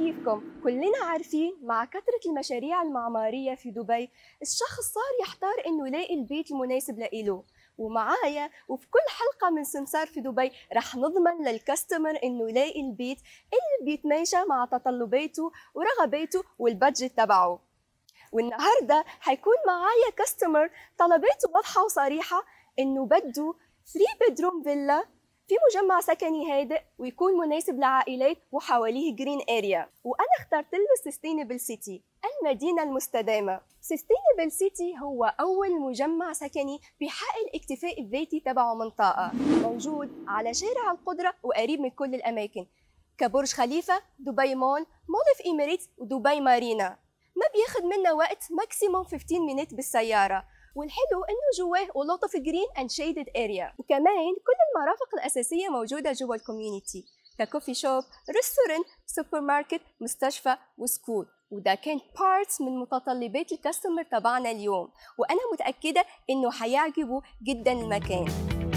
كيفكم؟ كلنا عارفين مع كثرة المشاريع المعمارية في دبي الشخص صار يحتار إنه يلاقي البيت المناسب لإله. ومعايا وفي كل حلقة من سمسار في دبي رح نضمن للكاستمر إنه يلاقي البيت اللي بيتماشى مع تطلباته ورغباته والبادجت تبعه. والنهارده حيكون معايا كاستمر طلباته واضحة وصريحة إنه بده 3 bedroom فيلا في مجمع سكني هادئ ويكون مناسب لعائلات وحواليه جرين اريا. وانا اخترت له سستينبل سيتي، المدينه المستدامه. سستينبل سيتي هو اول مجمع سكني بيحقق الاكتفاء الذاتي تبعه من طاقه، موجود على شارع القدره وقريب من كل الاماكن كبرج خليفه، دبي مول، مول اوف اميريتس ودبي مارينا. ما بياخد منا وقت، ماكسيموم 15 مينت بالسياره. والحلو انه جواه a lot of green and shaded area. وكمان كل المرافق الاساسيه موجوده جوا الكوميونتي ككوفي شوب، ريستورانت، سوبر ماركت، مستشفى وسكول. وده كان بارت من متطلبات الكاستمر تبعنا اليوم، وانا متاكده انه حيعجبه جدا المكان.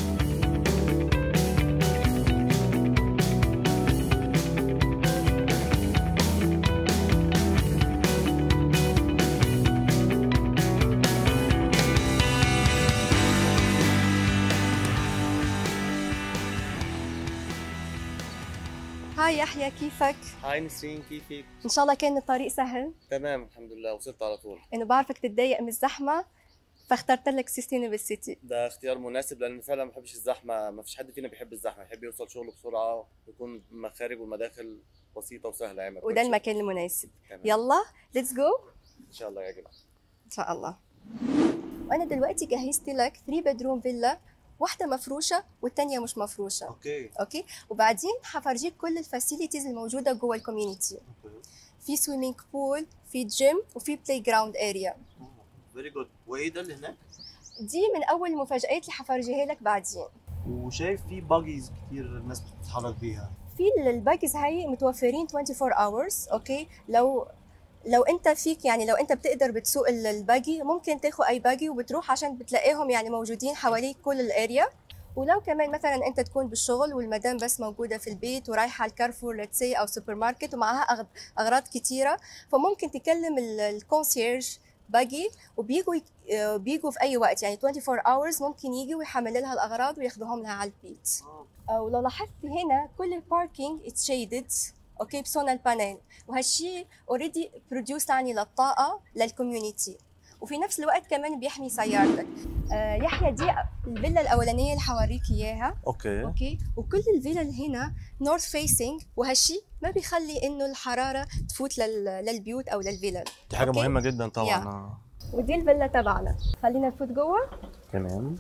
هاي يحيى، كيفك؟ هاي نسرين، كيفك؟ ان شاء الله كان الطريق سهل. تمام الحمد لله، وصلت على طول. انه بعرفك تتضايق من الزحمه فاخترت لك سستينبل سيتي. ده اختيار مناسب لان فعلا ما بحبش الزحمه، ما فيش حد فينا بيحب الزحمه، يحب يوصل شغله بسرعه ويكون المخارج والمداخل بسيطه وسهله يعني. وده المكان المناسب. تمام. يلا ليتس جو. ان شاء الله يعجبك. ان شاء الله. وانا دلوقتي جهزت لك 3 bedroom فيلا، واحده مفروشه والثانيه مش مفروشه. اوكي. وبعدين حفرجيك كل الفاسيلتيز الموجوده جوه الكوميونتي. في سويمينج بول، في جيم، وفي بلاي جراوند اريا. فيري جود. وايه ده اللي هناك؟ دي من اول المفاجآت اللي حفرجيها لك بعدين. وشايف في باجيز كتير الناس بتتحرك بيها. في الباجز هاي متوفرين 24 hours. اوكي، لو انت فيك يعني لو انت بتقدر بتسوق الباجي ممكن تاخد اي باجي وبتروح عشان بتلاقيهم يعني موجودين حواليك كل الاريا. ولو كمان مثلا انت تكون بالشغل والمدام بس موجوده في البيت ورايحه على الكارفور لتسي او سوبر ماركت ومعها اغراض كتيره، فممكن تكلم الكونسيرج باجي وبيجوا في اي وقت، يعني 24 hours ممكن يجي ويحمل لها الاغراض وياخذوهم لها على البيت. او لو لاحظت هنا كل الباركينج اتس شيدد اوكي بسونال بانيل، وهالشيء اوريدي بروديوس يعني للطاقه للكوميونتي، وفي نفس الوقت كمان بيحمي سيارتك. يحيى، دي الفيلا الاولانيه اللي حوريك اياها. اوكي. وكل الفيلا هنا نورث فيسنج، وهالشيء ما بيخلي انه الحراره تفوت للبيوت او للفيلا. دي حاجه مهمه جدا طبعا. ودي الفيلا تبعنا، خلينا نفوت جوه. تمام.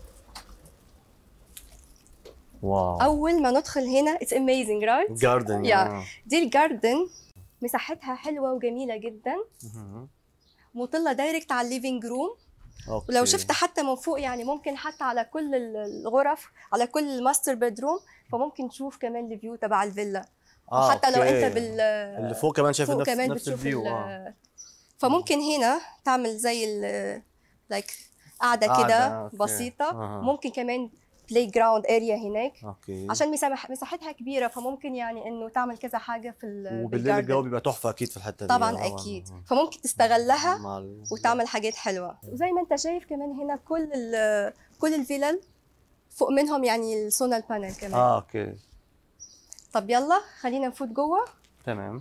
واو. اول ما ندخل هنا اتس اميزنج رايت. جاردن. دي الجاردن، مساحتها حلوه وجميله جدا، مطله دايركت على الليفينج روم. ولو شفت حتى من فوق يعني ممكن حتى على كل الغرف، على كل الماستر بدروم، فممكن تشوف كمان الفيو تبع الفيلا. وحتى لو انت اللي فوق كمان شايف نفس الفيو. فممكن هنا تعمل زي لايك قاعده كده بسيطه. ممكن كمان بلاي جراوند اريا هناك. عشان مساحتها كبيره فممكن يعني انه تعمل كذا حاجه في وبالليل الجو بيبقى تحفه اكيد في الحته دي. طبعا اكيد. فممكن تستغلها وتعمل حاجات حلوه. وزي ما انت شايف كمان هنا كل الفيلل فوق منهم يعني السونال بانل كمان. اوكي. طب يلا خلينا نفوت جوه. تمام.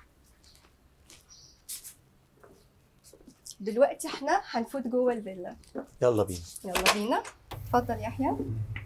دلوقتي احنا هنفوت جوه الفيلا. يلا بينا. يلا بينا. اتفضل يحيى.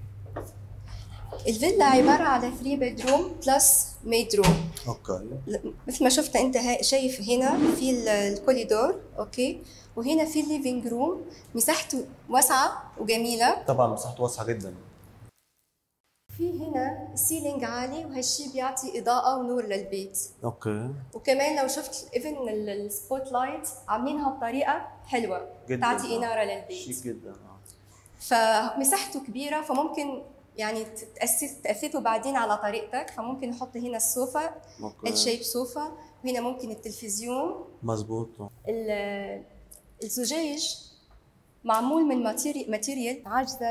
الفيلا عباره على 3 bedroom بلس ميد روم. اوكي. مثل ما شفت انت شايف هنا في الكوريدور. اوكي. وهنا في الليفينج روم، مساحته واسعه وجميله. طبعا مساحته واسعه جدا. في هنا سيلينج عالي، وهالشي بيعطي اضاءه ونور للبيت. اوكي. وكمان لو شفت ايفن السبوت لايت عاملينها بطريقه حلوه جدا، تعطي اناره للبيت. شيك جدا. فمساحته كبيره، فممكن يعني تأسسه بعدين على طريقتك. فممكن نحط هنا السوفا، الشيب سوفا، وهنا ممكن التلفزيون. مظبوط. الزجاج معمول من ماتيريال عاجزه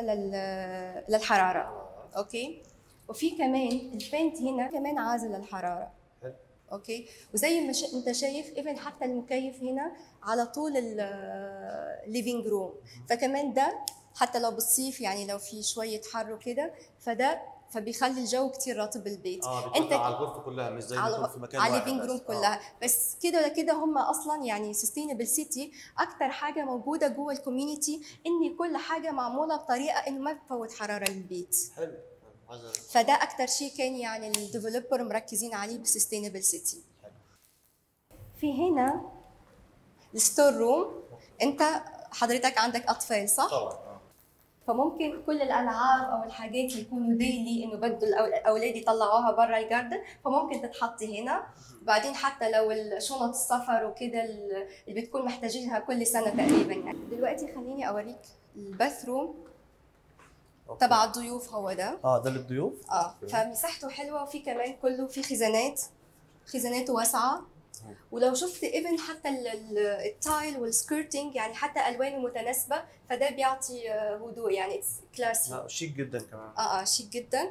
للحراره. اوكي. وفي كمان البينت هنا كمان عازل للحراره. اوكي. وزي ما انت شايف ايفن حتى المكيف هنا على طول الليفينج روم، فكمان ده حتى لو بالصيف يعني لو في شويه حر وكده فبيخلي الجو كتير رطب بالبيت. انت على الغرفه كلها مش زي ما يكون في مكان على واحد الليفينج روم كلها. بس كده ولا كده هم اصلا يعني سستينبل سيتي اكتر حاجه موجوده جوه الكوميونتي ان كل حاجه معموله بطريقه انه ما بتفوت حراره للبيت. حلو. فده اكتر شيء كان يعني الديفلوبر مركزين عليه بسستينبل سيتي. في هنا الستور روم. انت حضرتك عندك اطفال صح؟ طبعا. فممكن كل الالعاب او الحاجات اللي يكونوا ديلي انه بده الاولاد يطلعوها برا الجاردن فممكن تتحطي هنا. وبعدين حتى لو الشنط السفر وكده اللي بتكون محتاجينها كل سنه تقريبا يعني. دلوقتي خليني اوريك الباث روم تبع الضيوف. هو ده ده للضيوف. فمساحته حلوه وفي كمان كله في خزاناته واسعه. ولو شفت ايفن حتى التايل والسكيرتنج يعني حتى الوانه متناسبه فده بيعطي هدوء يعني كلاسي. لا شيك جدا كمان. شيك جدا.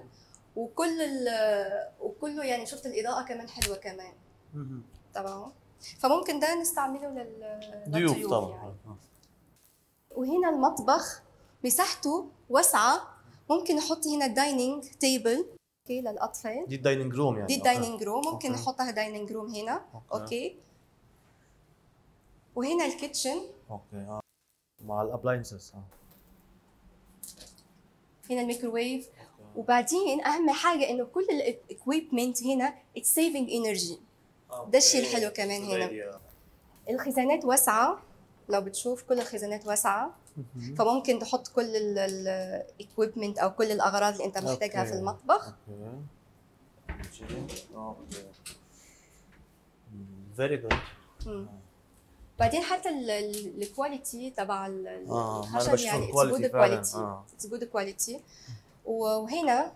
وكله يعني شفت الاضاءه كمان حلوه كمان طبعا. فممكن ده نستعمله للضيوف طبعا يعني. وهنا المطبخ مساحته واسعه. ممكن نحط هنا دايننج تيبل اوكي للاطفال. دي الدايننج روم يعني. دي الدايننج روم ممكن نحطها دايننج روم هنا. اوكي. وهنا الكيتشن. اوكي. مع الابلاينسز. هنا الميكروويف. وبعدين اهم حاجه انه كل الاكويبمنت هنا اتس سيفنج انرجي. ده الشيء الحلو كمان هنا. الخزانات واسعه. لو بتشوف كل الخزانات واسعه فممكن تحط كل الاكويبمنت او كل الاغراض اللي انت محتاجها في المطبخ. فيري جود. بعدين حتى الكواليتي تبع الخشب يعني اتس جود كواليتي. وهنا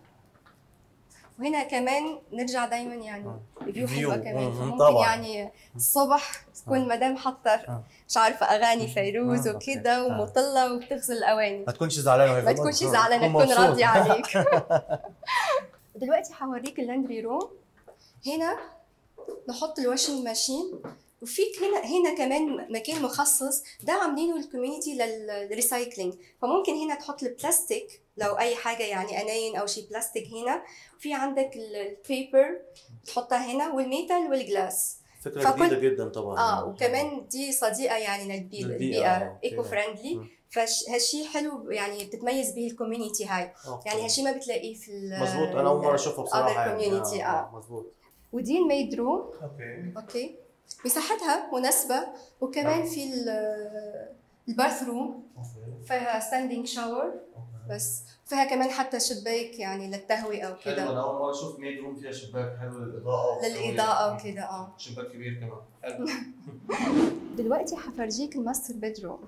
كمان نرجع دايما يعني الفيو حلوه كمان. فممكن يعني الصبح تكون مدام حاطه مش عارفه اغاني فيروز وكده ومطله وبتغسل الاواني ما تكونش زعلانه. ما تكونش زعلانه تكون راضيه عليك. دلوقتي حوريك اللاندري روم. هنا نحط الواشنج ماشين. وفي هنا كمان مكان مخصص ده عاملينه الكوميونتي للريسايكلينج. فممكن هنا تحط البلاستيك لو اي حاجه يعني اناين او شيء بلاستيك هنا. في عندك البيبر تحطها هنا والميتال والجلاس. فكره جديده جدا طبعا. وكمان دي صديقه يعني للبيئه ايكو فريندلي. فهالشيء حلو يعني بتتميز به الكوميونتي هاي. يعني هالشيء ما بتلاقيه في مظبوط. انا اول مره اشوفه بصراحه يعني. مظبوط. ودي الميد روم. اوكي. مساحتها مناسبة. وكمان في الباث روم فيها ستاندينج شاور بس فيها كمان حتى شباك يعني للتهوية وكده. حلو. انا اول مرة اشوف ميد روم فيها شباك. حلو للإضاءة وكده. شباك كبير كمان. حلو. دلوقتي حفرجيك الماستر بيدروم.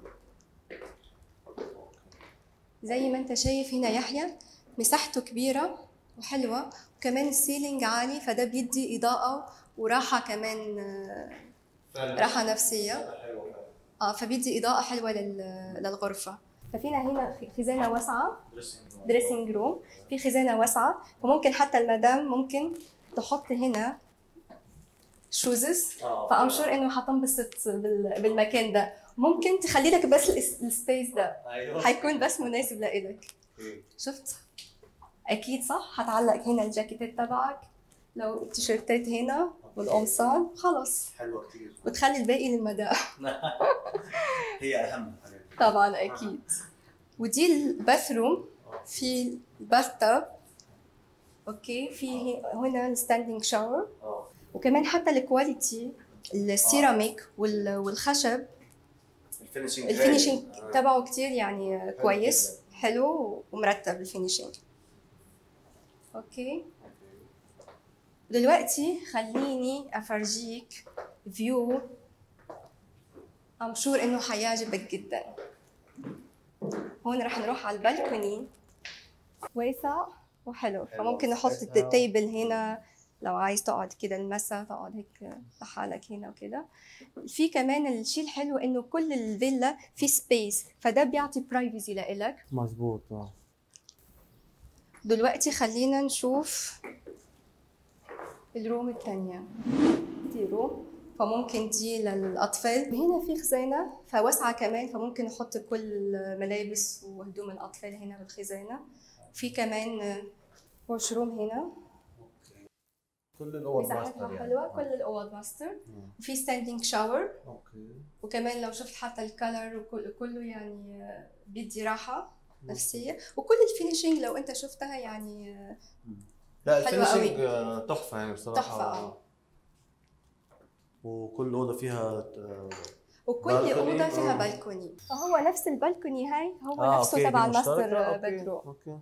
زي ما انت شايف هنا يحيى مساحته كبيرة وحلوة وكمان السيلينج عالي فده بيدي إضاءة وراحة كمان راحة نفسية. فبيدي إضاءة حلوة للغرفة. ففينا هنا خزانة واسعة دريسنج روم. في خزانة واسعة فممكن حتى المدام ممكن تحط هنا شوزز. فأم شور إنه حتنبسط بالمكان ده. ممكن تخلي لك بس السبيس ده حيكون بس مناسب لإلك. شفت؟ أكيد صح. هتعلق هنا الجاكيتات تبعك لو التيشيرتات هنا والقمصان خلص. حلوه كثير. وتخلي الباقي للمدام. هي اهم حاجه طبعا اكيد. ودي الباث روم. في الباث تاب. اوكي. في هنا الستاندينج شاور. وكمان حتى الكواليتي السيراميك والخشب الفينيشنج تبعه كتير يعني كويس حلو ومرتب الفينيشنج. اوكي. دلوقتي خليني افرجيك فيو ام شور انه حيعجبك جدا. هون رح نروح على البالكوني واسع وحلو. فممكن نحط التيبل هنا لو عايز تقعد كده المساء تقعد هيك لحالك هنا وكده. في كمان الشيء الحلو انه كل الفيلا في سبيس فده بيعطي برايفسي لإلك. مظبوط. دلوقتي خلينا نشوف الروم الثانية. بيتي روم، فممكن دي للاطفال. هنا في خزانه فواسعه كمان، فممكن نحط كل ملابس وهدوم الاطفال هنا بالخزانه. في كمان ووش روم هنا، كل الاوض مساحتها ماستر يعني. حلوه، كل الاوض ماستر. وفي ستاندينج شاور، اوكي. وكمان لو شفت حتى الكلر كله يعني بيدي راحه نفسيه. وكل الفينيشينج لو انت شفتها يعني لا حلوة الفينشنج تحفه يعني بصراحه. تحفه. وكل اوضه فيها وكل اوضه فيها بالكوني، فهو نفس البالكوني هاي هو نفسه أوكي، تبع دي مشتركة؟ الماستر أوكي، بيدروم. اوكي.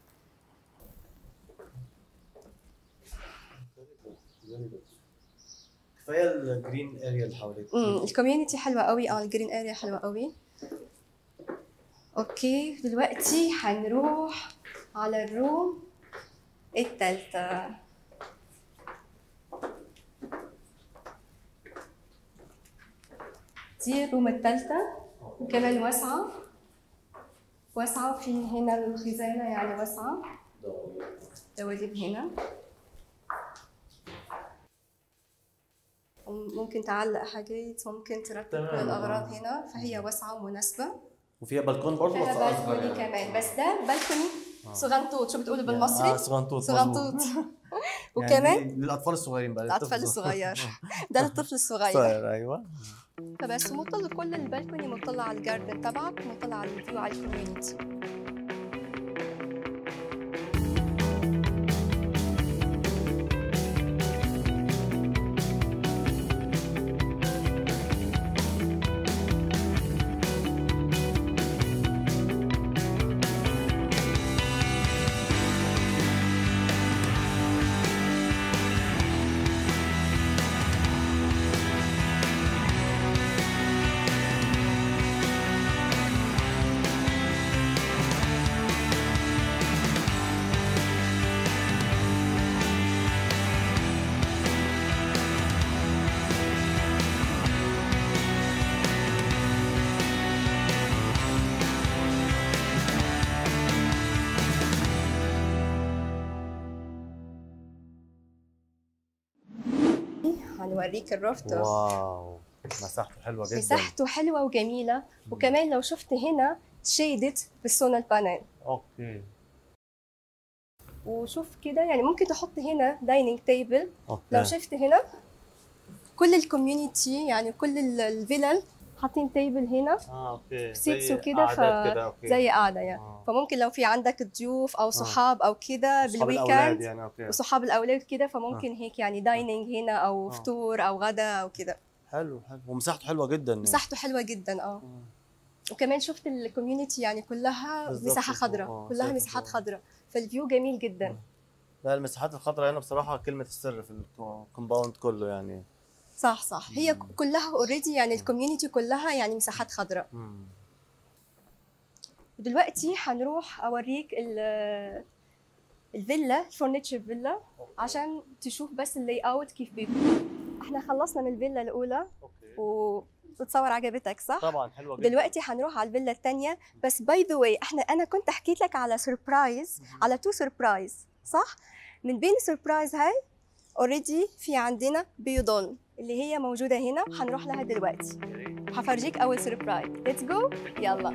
كفايه الجرين اريا اللي حواليك. الكوميونتي حلوه قوي. الجرين اريا حلوه قوي. اوكي دلوقتي حنروح على الروم الثالثه. دي الروم الثالثه، وكمان واسعه وفي هنا الخزانه يعني واسعه، دواليب هنا، ممكن تعلق حاجات، ممكن ترتب كل الاغراض هنا، فهي واسعه ومناسبه. وفيها بالكون برضه فيها بس اصغر بالكوني يعني. كمان، بس ده بالكوني صغنطوط. شو بتقولوا بالمصري؟ صغنطوط. صغنطوط. وكمان وكمان للاطفال الصغيرين بقى، الاطفال الصغير. ده للطفل الصغير. صغير ايوه. فبس مطل كل البالكوني مطلع على الجاردن تبعك، مطلع على الفيو على الكوميونتي. هنوريك الروف. واو مساحته حلوه جدا. مساحته حلوه وجميله، وكمان لو شفت هنا شيدت بالسونال بانل. اوكي. وشوف كده يعني ممكن تحط هنا دايننج تيبل. أوكي. لو شفت هنا كل الكوميونتي يعني كل الفيلل حاطين تيبل هنا. اوكي. سيتس زي وكده، قعدات كده. أوكي. زي قاعده يعني. فممكن لو في عندك ضيوف او صحاب او كده بالويكند يعني. أوكي. وصحاب الاولاد كده، فممكن هيك يعني دايننج هنا او فطور او غدا او كده. حلو ومساحته حلوه جدا يعني. مساحته حلوه جدا. وكمان شفت الكوميونتي يعني كلها مساحه خضراء، كلها مساحات خضراء، فالفيو جميل جدا. لا المساحات الخضراء هنا بصراحه كلمه السر في الكومباوند كله يعني. صح هي كلها اوريدي يعني الكوميونتي كلها يعني مساحات خضراء. دلوقتي هنروح اوريك الفيلا، الفورنيتشر فيلا، عشان تشوف بس اللاي اوت كيف بيكون. احنا خلصنا من الفيلا الاولى. اوكي. وتتصور عجبتك صح؟ طبعا حلوه جدا. دلوقتي هنروح على الفيلا الثانيه. بس باي ذا واي انا كنت حكيت لك على سربرايز، على 2 سربرايز صح؟ من بين السربرايز هاي اوريدي في عندنا بيضون اللي هي موجوده هنا، هنروح لها دلوقتي. هفرجيك اول سربرايز. ليتس جو يلا.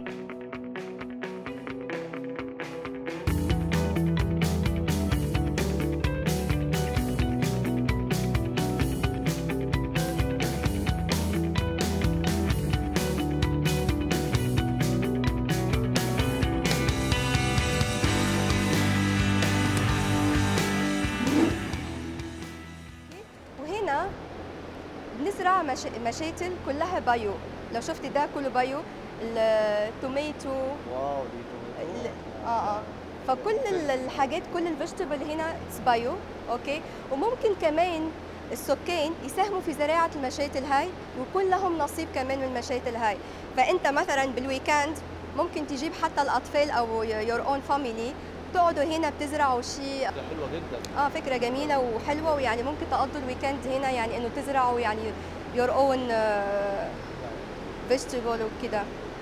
وهنا بنزرع مشاتل كلها بايو. لو شفت ده كله بايو، التوميتو. واو دي توميتو. فكل الحاجات كل الفيجيتابل هنا بايو. اوكي. وممكن كمان السكان يساهموا في زراعه المشاتل هاي، ويكون لهم نصيب كمان من المشاتل هاي. فانت مثلا بالويكند ممكن تجيب حتى الاطفال او يور اون فاميلي، تقعدوا هنا بتزرعوا شيء. فكرة حلوة جدا. فكرة جميلة وحلوة، ويعني ممكن تقضوا الويكند هنا يعني انه تزرعوا يعني your own vegetable وكده.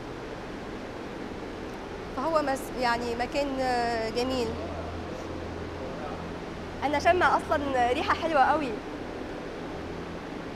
فهو يعني مكان جميل. انا شامة اصلا ريحة حلوة قوي.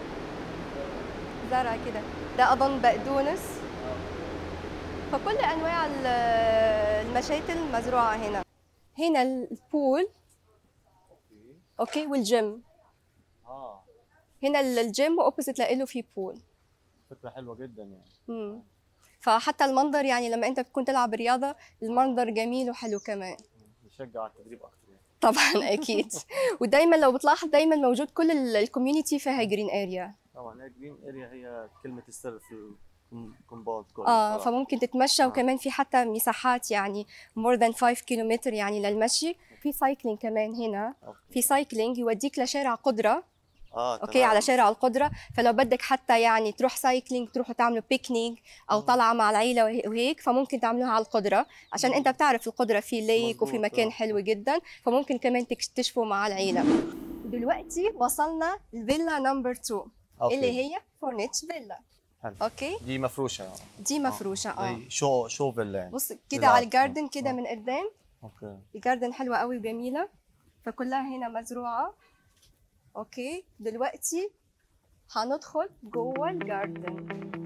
زرع كده. ده اظن بقدونس. فكل انواع المشاتل مزروعه هنا. هنا البول. اوكي والجيم. هنا الجيم واوبوزيت له في بول. فكره حلوه جدا يعني. فحتى المنظر يعني لما انت بتكون تلعب رياضه المنظر جميل وحلو كمان. بشجع على التدريب اكتر يعني. طبعا اكيد. ودايما لو بتلاحظ دايما موجود كل الكوميونتي فيها جرين اريا. طبعا هي جرين اريا هي كلمه السر في الكومباوند كله. فممكن تتمشى وكمان في حتى مساحات يعني more than 5 كيلومتر يعني للمشي. في سايكلينج كمان هنا. في سايكلينج يوديك لشارع قدره. اوكي على شارع القدره. فلو بدك حتى يعني تروح سايكلينج تروحوا تعملوا بيكنيك او طلعه مع العيله وهيك فممكن تعملوها على القدره عشان انت بتعرف القدره في ليك وفي مكان حلو جدا فممكن كمان تكتشفوا مع العيله. دلوقتي وصلنا الفيلا نمبر 2 اللي هي فورنيتش فيلا. حلو. اوكي دي مفروشه. دي مفروشه. زي شو فيلا يعني. بص كده على الجاردن كده من قدام. اوكي الجاردن حلوه قوي وجميله فكلها هنا مزروعه. اوكي دلوقتي هندخل جوه الجاردن.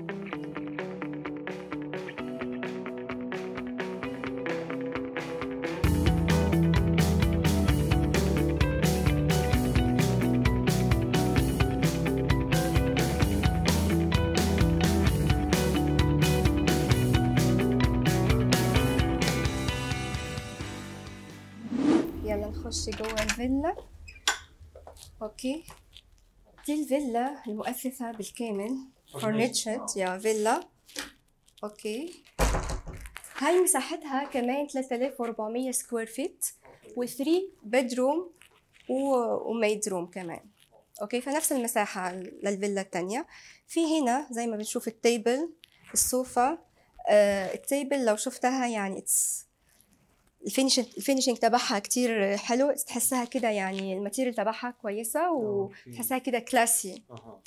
يلا نخش جوه الفيلا. اوكي دي الفيلا المؤسسة بالكامل فورنيتشد يا فيلا. اوكي هاي مساحتها كمان 3400 سكوير فيت و3 بيدروم وميد روم كمان. اوكي فنفس المساحة للفيلا الثانية. في هنا زي ما بنشوف التيبل السوفا. التيبل لو شفتها يعني الفينيشنج تبعها كتير حلو تحسها كده يعني الماتيريال تبعها كويسه وتحسها كده كلاسي.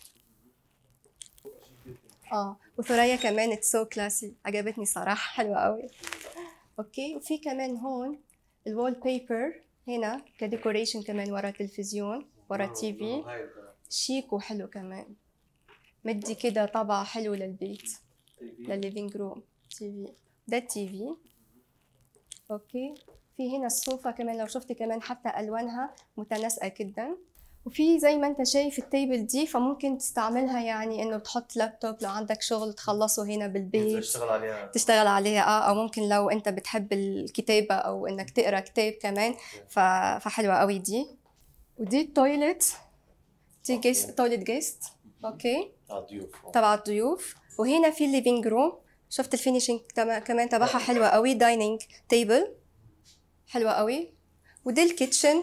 وثريا كمان اتس سو كلاسي عجبتني صراحه حلوه قوي. اوكي وفي كمان هون الوول بيبر هنا كديكوريشن كمان ورا التلفزيون ورا التي في شيك وحلو كمان مدي كده طابع حلو للبيت للليفينج روم. تي في ده التي في. اوكي في هنا الصوفة كمان لو شفتي كمان حتى الوانها متناسقه جدا. وفي زي ما انت شايف التيبل دي فممكن تستعملها يعني انه تحط لابتوب لو عندك شغل تخلصه هنا بالبيت تشتغل عليها. او ممكن لو انت بتحب الكتابه او انك تقرا كتاب كمان فحلوه قوي دي. ودي التويلت دي تويلت جيست. اوكي تبع الضيوف. وهنا في الليفينج روم شفت الفينيشنج كمان تبعها حلوه قوي. دايننج تيبل حلوه قوي. ودي الكيتشن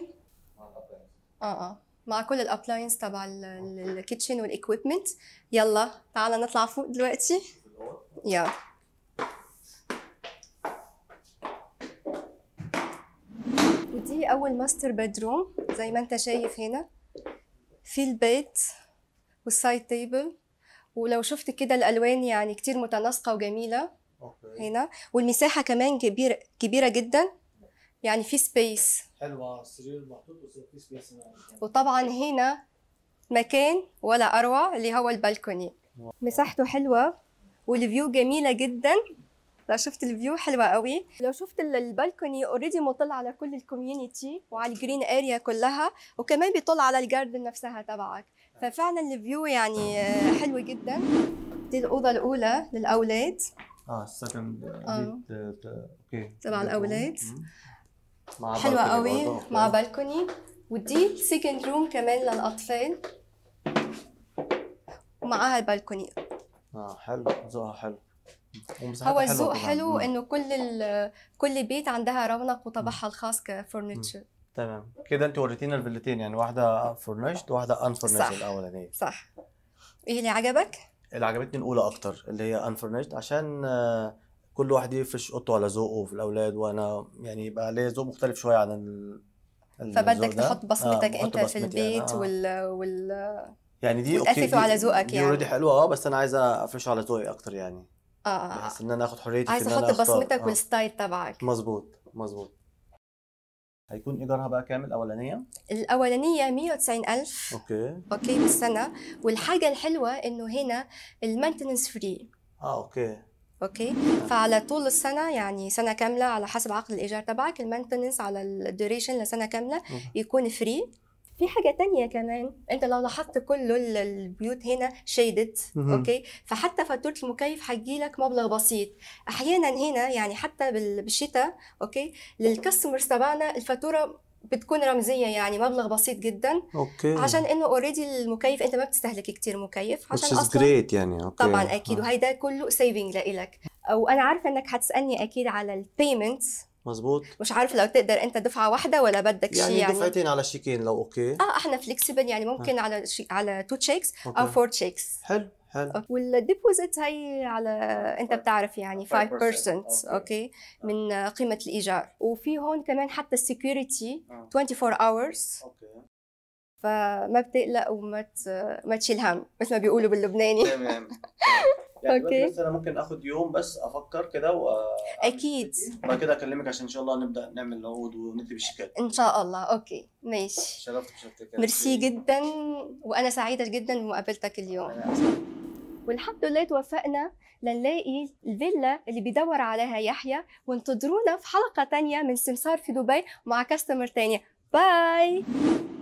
مع كل الابلاينس تبع الكيتشن والاكويبمنت. يلا تعالى نطلع فوق دلوقتي. يلا ودي اول ماستر بيدروم زي ما انت شايف هنا في البيت والسايد تيبل. ولو شفت كده الالوان يعني كتير متناسقه وجميله هنا. والمساحه كمان كبيره جدا يعني في سبيس حلوه. السرير محطوط وفي سبيس هنا. وطبعا هنا مكان ولا اروع اللي هو البلكوني. مساحته حلوه والفيو جميله جدا. لو شفت الفيو حلوه قوي. لو شفت البلكوني اوريدي مطل على كل الكوميونتي وعلى الجرين اريا كلها وكمان بيطل على الجاردن نفسها تبعك. ففعلا الفيو يعني حلو جدا. دي الاوضه الاولى للاولاد. السكند اوكي تبع الاولاد حلوه قوي مع بالكوني. ودي سكند روم كمان للاطفال ومعاها البالكوني. حلو ذوقها حلو. هو الذوق حلو انه كل بيت عندها رونق وطابعها الخاص كفورنيتشر. تمام كده انت وريتينا الفيلتين يعني واحده فورنيشد وواحده ان فورنيشد الاولانيه. صح. ايه اللي عجبك؟ اللي عجبتني الاولى اكتر اللي هي ان فورنيشد عشان كل واحد يفرش اوضته على ذوقه في الاولاد وانا يعني يبقى ليا ذوق مختلف شويه عن فبدك تحط بصمتك انت في البيت يعني دي وتأسسوا على ذوقك دي اوريدي حلوه بس انا عايزه افرشه على ذوقي اكتر يعني. بحس ان انا اخد حريتي عايزه احط بصمتك والستايل تبعك. مظبوط. هيكون ايجارها بقى كامل الاولانيه؟ الأولانية 190,000 اوكي. أوكي بالسنة. والحاجة الحلوة إنه هنا المينتنس فري. اوكي. اوكي، فعلى طول السنه يعني سنه كامله على حسب عقد الايجار تبعك، المينتنس على الدوريشن لسنه كامله يكون فري. في حاجه تانية كمان، انت لو لاحظت كله البيوت هنا شيدد اوكي، فحتى فاتوره المكيف حتجيلك مبلغ بسيط. احيانا هنا يعني حتى بالشتاء اوكي للكاستمرز تبعنا الفاتوره بتكون رمزيه، يعني مبلغ بسيط جدا. اوكي. عشان انه اوريدي المكيف انت ما بتستهلك كتير مكيف، عشان which is اصلا great يعني. اوكي طبعا اكيد، وهيدا كله سيفنج لإلك. وانا عارفه انك حتسالني اكيد على البيمنت. مظبوط. مش عارفه لو تقدر انت دفعه واحده ولا بدك شيء يعني دفعتين على شيكين لو اوكي. احنا فليكسبل، يعني ممكن على على 2 تشيكس او 4 تشيكس. حلو حلو. والديبوزيت هي على انت بتعرف يعني 5% اوكي من قيمه الايجار. وفي هون كمان حتى السكيورتي 24 hours اوكي، فما بتقلق ما تشيل هم مثل ما بيقولوا باللبناني. تمام. اوكي. بس انا ممكن اخد يوم بس افكر كده اكيد، بعد كده اكلمك عشان ان شاء الله نبدا نعمل العقود ونكتب الشيكات ان شاء الله. اوكي ماشي. شرفتك. ميرسي جدا، وانا سعيده جدا بمقابلتك اليوم. والحمد لله توفقنا لنلاقي الفيلا اللي بيدور عليها يحيى، وانتظرونا في حلقه تانية من سمسار في دبي مع كاستمر تانية. باي.